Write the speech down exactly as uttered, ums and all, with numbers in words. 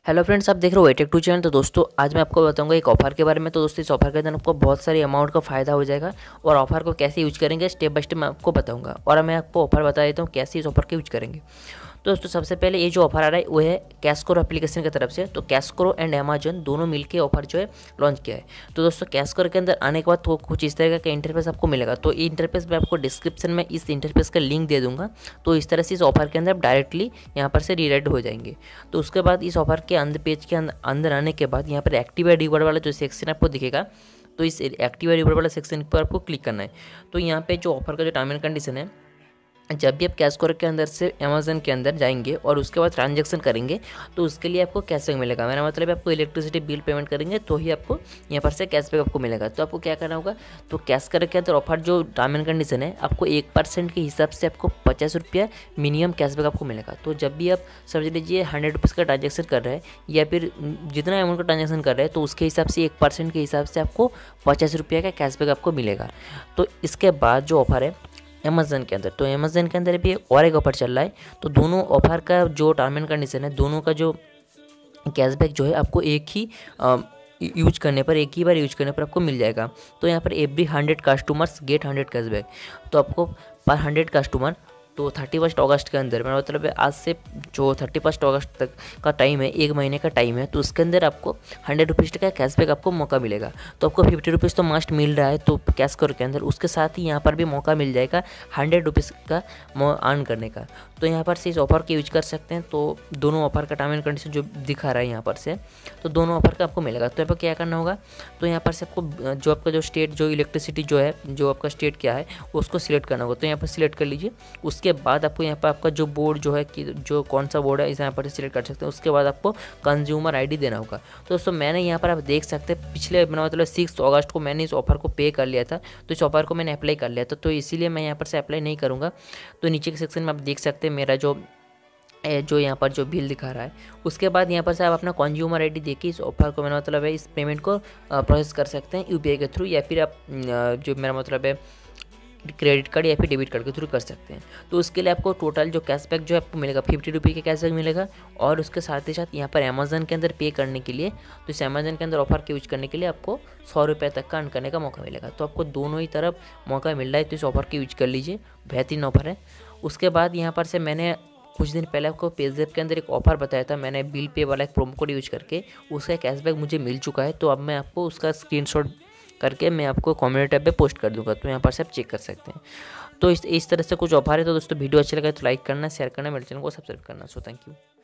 Hello friends, आप देख रहे हो एटेक टू चैनल। तो दोस्तों आज मैं आपको बताऊंगा एक ऑफर के बारे में। तो दोस्तों इस ऑफर के अंदर आपको बहुत सारी अमाउंट का फ़ायदा हो जाएगा और ऑफर को कैसे यूज करेंगे स्टेप बाय स्टेप मैं आपको बताऊंगा। और मैं आपको ऑफर बता देता हूँ कैसे इस ऑफर को यूज करेंगे। तो दोस्तों सबसे पहले ये जो ऑफर आ रहा है वो है कैशकरो एप्लीकेशन की तरफ से। तो कैशकरो एंड अमेजन दोनों मिलकर ऑफर जो है लॉन्च किया है। तो दोस्तों कैशकरो के अंदर आने के बाद तो कुछ इस तरह का इंटरफेस आपको मिलेगा। तो ये इंटरफेस मैं आपको डिस्क्रिप्शन में इस इंटरफेस का लिंक दे दूंगा। तो इस तरह से इस ऑफर के अंदर आप डायरेक्टली यहाँ पर से रिडायरेक्ट हो जाएंगे। तो उसके बाद इस ऑफर के अंदर पेज के अंदर आने के बाद यहाँ पर एक्टिवेट रिवॉर्ड वाला जो सेक्शन आपको दिखेगा, तो इस एक्टिवेट रिवॉर्ड वाला सेक्शन पर आपको क्लिक करना है। तो यहाँ पे जो ऑफर का जो टर्म एंड कंडीशन है, जब भी आप कैशकरो के अंदर से अमेजन के अंदर जाएंगे और उसके बाद ट्रांजैक्शन करेंगे तो उसके लिए आपको कैशबैक मिलेगा। मेरा मतलब है आपको इलेक्ट्रिसिटी बिल पेमेंट करेंगे तो ही आपको यहाँ पर से कैशबैक आपको मिलेगा। तो आपको क्या करना होगा, तो कैशकरो के अंदर ऑफर जो टर्म एंड कंडीशन है, आपको एक परसेंट के हिसाब से आपको पचास रुपया मिनिमम कैशबैक आपको मिलेगा। तो जब भी आप समझ लीजिए हंड्रेड रुपीज़ का ट्रांजेक्शन कर रहे हैं या फिर जितना अमाउंट का ट्रांजेक्शन कर रहे हैं, तो उसके हिसाब से एक परसेंट के हिसाब से आपको पचास रुपये का कैशबैक आपको मिलेगा। तो इसके बाद जो ऑफर है अमेजन के अंदर, तो अमेजन के अंदर भी और एक ऑफर चल रहा है। तो दोनों ऑफर का जो टर्म एंड कंडीशन है, दोनों का जो कैशबैक जो है आपको एक ही यूज करने पर एक ही बार यूज करने पर आपको मिल जाएगा। तो यहाँ पर every hundred customers get hundred cashback. तो आपको पर हंड्रेड कस्टमर तो थर्टी फर्स्ट अगस्त के अंदर, मेरा मतलब है आज से जो थर्टी फर्स्ट अगस्त तक का टाइम है, एक महीने का टाइम है, तो उसके अंदर आपको हंड्रेड रुपीज़ का कैशबैक आपको मौका मिलेगा। तो आपको फिफ्टी रुपीज़ तो मस्ट मिल रहा है तो कैशकरो के अंदर, उसके साथ ही यहाँ पर भी मौका मिल जाएगा हंड्रेड रुपीज़ का अर्न करने का। तो यहाँ पर से इस ऑफर के यूज कर सकते हैं। तो दोनों ऑफर का टर्म एंड कंडीशन जो दिखा रहा है यहाँ पर से, तो दोनों ऑफर का आपको मिलेगा। तो यहाँ पर क्या करना होगा, तो यहाँ पर से आपको जो आपका जो स्टेट जो इलेक्ट्रिसिटी जो है, जो आपका स्टेट क्या है उसको सिलेक्ट करना होगा। तो यहाँ पर सिलेक्ट कर लीजिए। उसके बाद आपको यहाँ पर आपका जो बोर्ड जो है कि जो कौन सा बोर्ड है इस यहाँ पर सिलेक्ट कर सकते हैं। उसके बाद आपको कंज्यूमर आईडी देना होगा। तो दोस्तों मैंने यहाँ पर आप देख सकते हैं पिछले मेरा मतलब सिक्स अगस्त को मैंने इस ऑफर को पे कर लिया था। तो इस ऑफर को मैंने अप्लाई कर लिया था, तो इसीलिए मैं यहाँ पर से अप्लाई नहीं करूँगा। तो नीचे के सेक्शन में आप देख सकते हैं मेरा जो जो यहाँ पर जो बिल दिखा रहा है। उसके बाद यहाँ पर से आप अपना कंज्यूमर आईडी देके इस ऑफर को, मेरा मतलब है इस पेमेंट को प्रोसेस कर सकते हैं यूपीआई के थ्रू, या फिर आप जो मेरा मतलब है क्रेडिट कार्ड या फिर डेबिट कार्ड के थ्रू कर सकते हैं। तो उसके लिए आपको टोटल जो कैशबैक जो है आपको मिलेगा फिफ्टी रुपये का कैशबैक मिलेगा। और उसके साथ ही साथ यहाँ पर अमेजन के अंदर पे करने के लिए, तो इस अमेजन के अंदर ऑफर के यूज करने के लिए आपको सौ रुपये तक का अर्न करने का मौका मिलेगा। तो आपको दोनों ही तरफ मौका मिल रहा है, तो इस ऑफर के यूज कर लीजिए, बेहतरीन ऑफर है। उसके बाद यहाँ पर से मैंने कुछ दिन पहले आपको पेज़ैप के अंदर एक ऑफर बताया था, मैंने बिल पे वाला एक प्रोमो कोड यूज करके उसका कैशबैक मुझे मिल चुका है। तो अब मैं आपको उसका स्क्रीनशॉट करके मैं आपको कम्युनिटी टैब पे पोस्ट कर दूंगा, तो यहाँ पर से आप चेक कर सकते हैं। तो इस इस तरह से कुछ ऑफर है। तो दोस्तों वीडियो अच्छा लगा तो लाइक करना, शेयर करना, मेरे चैनल को सब्सक्राइब करना। So thank you.